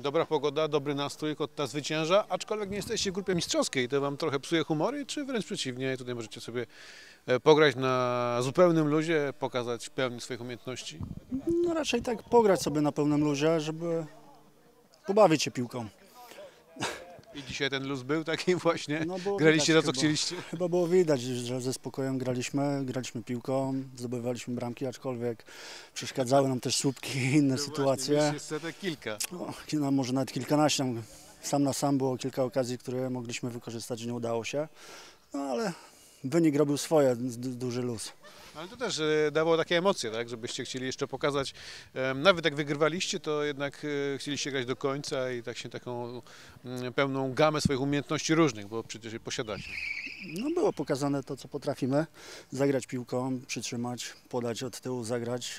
Dobra pogoda, dobry nastrój, Kotta zwycięża, aczkolwiek nie jesteście w grupie mistrzowskiej, to wam trochę psuje humory, czy wręcz przeciwnie, tutaj możecie sobie pograć na zupełnym luzie, pokazać pełni swoich umiejętności? No raczej tak pograć sobie na pełnym luzie, żeby pobawić się piłką. I dzisiaj ten luz był taki właśnie? No było Graliście to, widać co chyba. chcieliście? Chyba było widać, że ze spokojem graliśmy piłką, zdobywaliśmy bramki, aczkolwiek przeszkadzały nam też słupki i inne sytuacje. Właśnie, setek kilka. No, może nawet kilkanaście. Sam na sam było kilka okazji, które mogliśmy wykorzystać, nie udało się. No ale wynik robił swoje, duży luz. Ale to też dawało takie emocje, tak? Żebyście chcieli jeszcze pokazać, nawet jak wygrywaliście, to jednak chcieliście grać do końca i tak się taką pełną gamę swoich umiejętności różnych, bo przecież je posiadacie. No było pokazane to, co potrafimy. Zagrać piłką, przytrzymać, podać od tyłu, zagrać.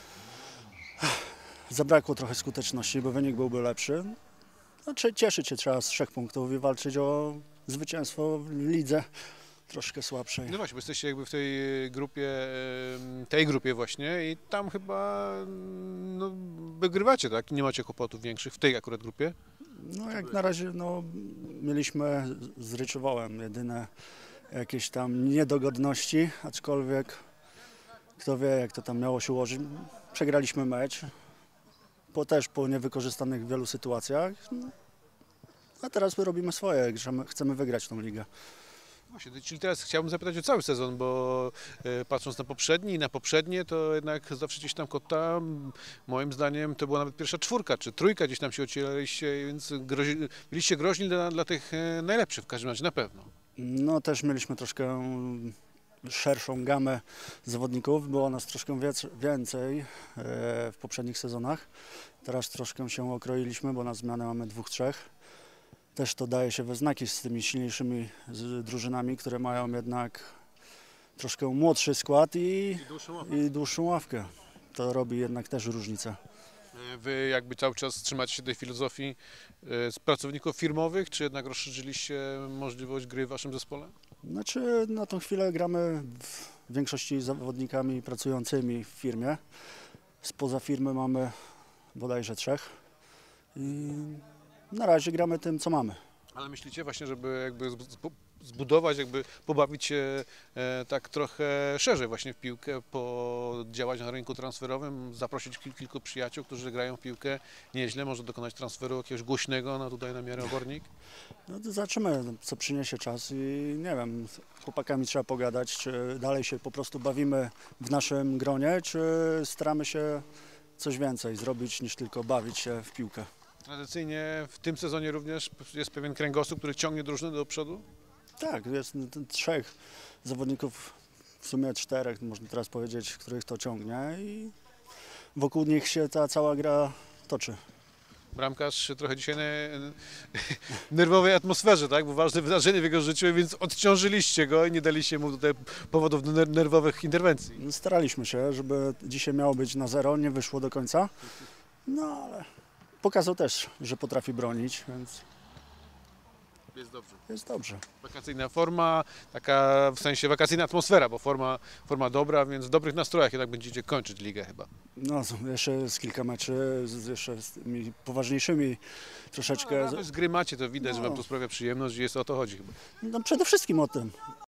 Zabrakło trochę skuteczności, bo wynik byłby lepszy. No, cieszyć się trzeba z 3 punktów i walczyć o zwycięstwo w lidze troszkę słabszej. No właśnie, bo jesteście jakby w tej grupie właśnie i tam chyba no, wygrywacie, tak? Nie macie kłopotów większych w tej akurat grupie. No jak na razie no, mieliśmy z Ryczywałem jedyne jakieś tam niedogodności, aczkolwiek kto wie jak to tam miało się ułożyć. Przegraliśmy mecz, też po niewykorzystanych wielu sytuacjach, no, a teraz my robimy swoje, chcemy wygrać tą ligę. Właśnie, czyli teraz chciałbym zapytać o cały sezon, bo patrząc na poprzedni i na poprzednie, to jednak zawsze gdzieś tam Kotta, moim zdaniem, to była nawet pierwsza czwórka, czy trójka gdzieś tam się ocieraliście, więc byliście groźni dla tych najlepszych w każdym razie, na pewno. No też mieliśmy troszkę szerszą gamę zawodników, było nas troszkę więcej w poprzednich sezonach. Teraz troszkę się okroiliśmy, bo na zmianę mamy 2-3. Też to daje się we znaki z tymi silniejszymi drużynami, które mają jednak troszkę młodszy skład i dłuższą ławkę. To robi jednak też różnicę. Wy jakby cały czas trzymacie się tej filozofii z pracowników firmowych, czy jednak rozszerzyliście możliwość gry w waszym zespole? Znaczy na tą chwilę gramy w większości zawodnikami pracującymi w firmie. Spoza firmy mamy bodajże 3 i na razie gramy tym, co mamy. Ale myślicie właśnie, żeby jakby zbudować, jakby pobawić się tak trochę szerzej właśnie w piłkę, podziałać na rynku transferowym, zaprosić kilku przyjaciół, którzy grają w piłkę nieźle, może dokonać transferu jakiegoś głośnego tutaj na miarę Obornik? No to zobaczymy, co przyniesie czas i nie wiem, z chłopakami trzeba pogadać, czy dalej się po prostu bawimy w naszym gronie, czy staramy się coś więcej zrobić niż tylko bawić się w piłkę. Tradycyjnie w tym sezonie również jest pewien kręgosłup, który ciągnie drużynę do przodu? Tak, jest 3 zawodników, w sumie 4, można teraz powiedzieć, których to ciągnie i wokół nich się ta cała gra toczy. Bramkarz trochę dzisiaj nerwowej atmosferze, tak? Bo ważne wydarzenie w jego życiu, więc odciążyliście go i nie daliście mu tutaj powodów do nerwowych interwencji. Staraliśmy się, żeby dzisiaj miało być na 0, nie wyszło do końca, no ale pokazał też, że potrafi bronić, więc Jest dobrze. jest dobrze. Wakacyjna forma, taka w sensie wakacyjna atmosfera, bo forma dobra, więc w dobrych nastrojach jednak będziecie kończyć ligę chyba. No, jeszcze z kilka meczy, jeszcze z tymi poważniejszymi troszeczkę. Z gry macie, to widać, że wam to sprawia przyjemność i jest o to chodzi chyba. No, przede wszystkim o tym,